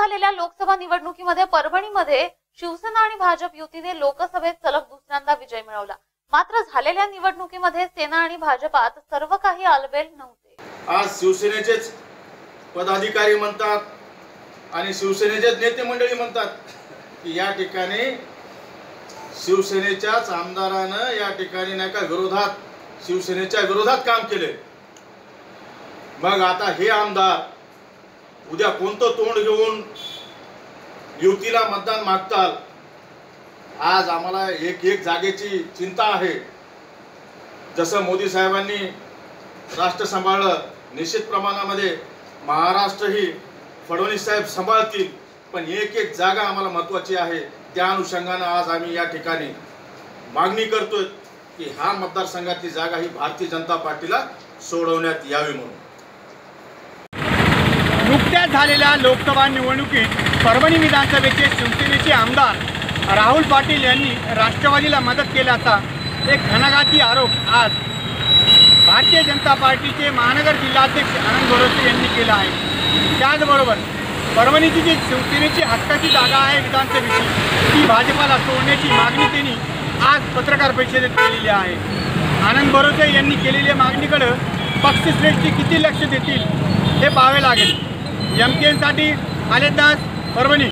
झालेल्या लोकसभा निवडणुकीमध्ये परभणीमध्ये शिवसेना आणि भाजप युतीने लोकसभेत सलग दुसऱ्यांदा विजय मिळवला। मात्र झालेल्या निवडणुकीमध्ये सेना आणि भाजपात सर्व काही आलबेल नव्हते। आज शिवसेनेचेच पदाधिकारी म्हणतात आणि शिवसेनेचेच नेते मंडळी म्हणतात की या ठिकाणी शिवसेनेच्याच आमदारानं या ठिकाणी नाही का विरोधात शिवसेनेच्या विरोधात काम केले। मग आता हे आमदार उद्या कोणतं तोंड घेऊन युतीला मतदान मागताल? आज आम्हाला एक जागेची चिंता आहे। जसं मोदी साहेबांनी राष्ट्र सांभाळलं, निश्चित प्रमाणामध्ये महाराष्ट्रही फडणवीस साहेब सांभाळतील, पण एक जागा आम्हाला महत्त्वाची आहे। त्या अनुषंगाने आज आम्ही या ठिकाणी मागणी करतोय की हा मतदारसंघातली जागा ही भारतीय जनता पार्टीला सोडवण्यात यावी म्हणून। नुकत्याच झालेल्या लोकसभा निवडणुकीत परभणी विधानसभेचे शिवसेनेचे आमदार राहुल पाटील यांनी राष्ट्रवादीला मदत केल्याचा एक घणाघाती आरोप आज भारतीय जनता पार्टीचे महानगर जिल्हाध्यक्ष आनंद भरोसे यांनी केला आहे। त्याचबरोबर परभणीची जी शिवसेनेची हक्काची जागा आहे विधानसभेची, ती भाजपाला सोडण्याची मागणी त्यांनी आज पत्रकार परिषदेत केलेली आहे। आनंद भरोसे यांनी केलेल्या मागणीकडे पक्षश्रेष्ठी किती लक्ष देतील हे पाहावे लागेल। MTN साठी खालेद दास, परभणी।